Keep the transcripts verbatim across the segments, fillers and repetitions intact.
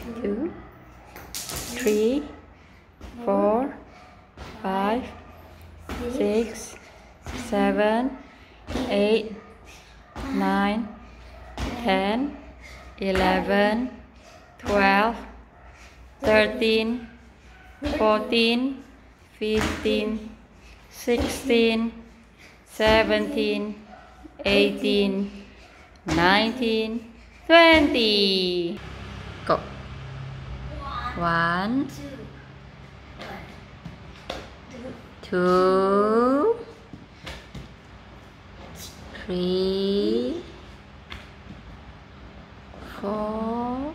two, three, four, five, six, seven, eight, nine, ten, eleven, twelve, thirteen, fourteen, fifteen, sixteen, seventeen, eighteen, nineteen, twenty. Go. One, two, three, four,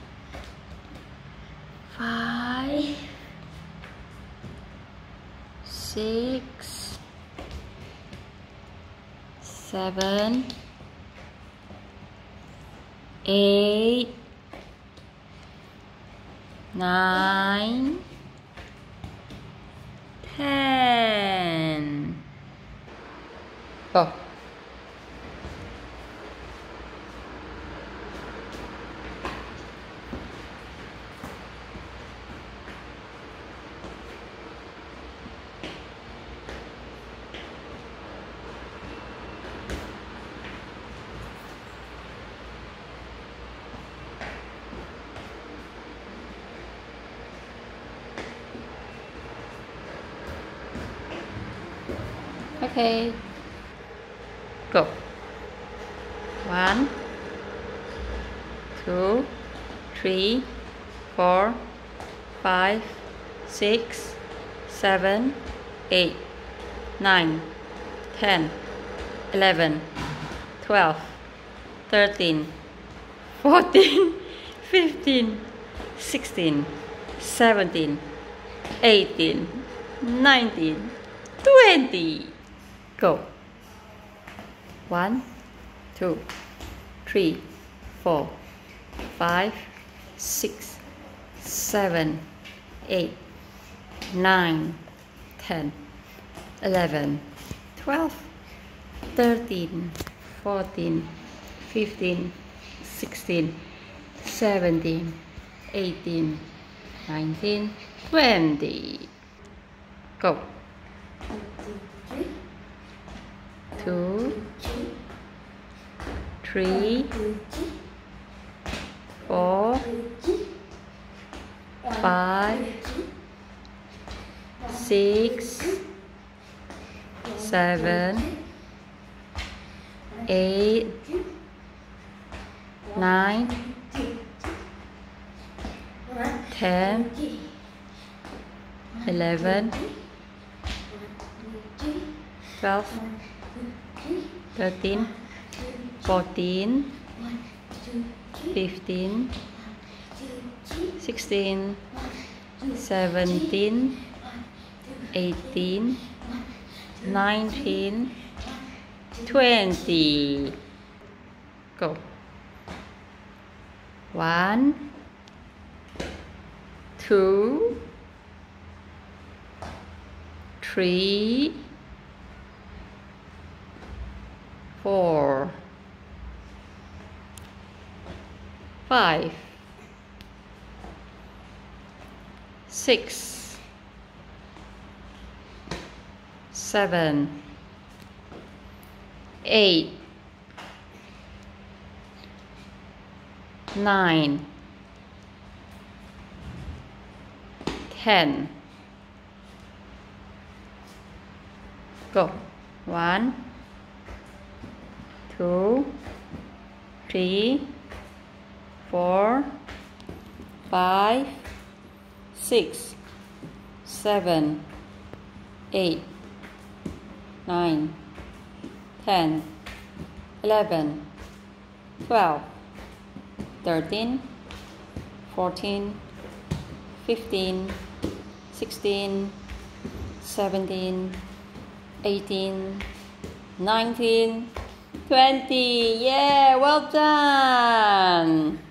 five, six, seven, eight, nine, ten. Go. Okay, go. One, two, three, four, five, six, seven, eight, nine, ten, eleven, twelve, thirteen, fourteen, fifteen, sixteen, seventeen, eighteen, nineteen, twenty. Go. One, two, three, four, five, six, seven, eight, nine, ten, eleven, twelve, thirteen, fourteen, fifteen, sixteen, seventeen, eighteen, nineteen, twenty. Go. Two, three, four, five, six, seven, eight, nine, ten, eleven, twelve, thirteen, fourteen, fifteen, sixteen, seventeen, eighteen, nineteen, twenty. Go. One, two, three, four, five, six, seven, eight, nine, ten. Go. One, two, three, four, five, six, seven, eight, nine, ten, eleven, twelve, thirteen, fourteen, fifteen, sixteen, seventeen, eighteen, nineteen, twenty. Yeah, well done.